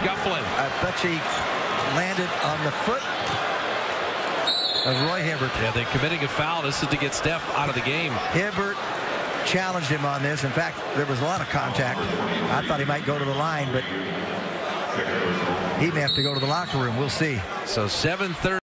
scuffling. I bet he landed on the foot of Roy Hibbert. Yeah, they're committing a foul. This is to get Steph out of the game. Hibbert challenged him on this. In fact, there was a lot of contact. I thought he might go to the line, but he may have to go to the locker room. We'll see. So 7:30.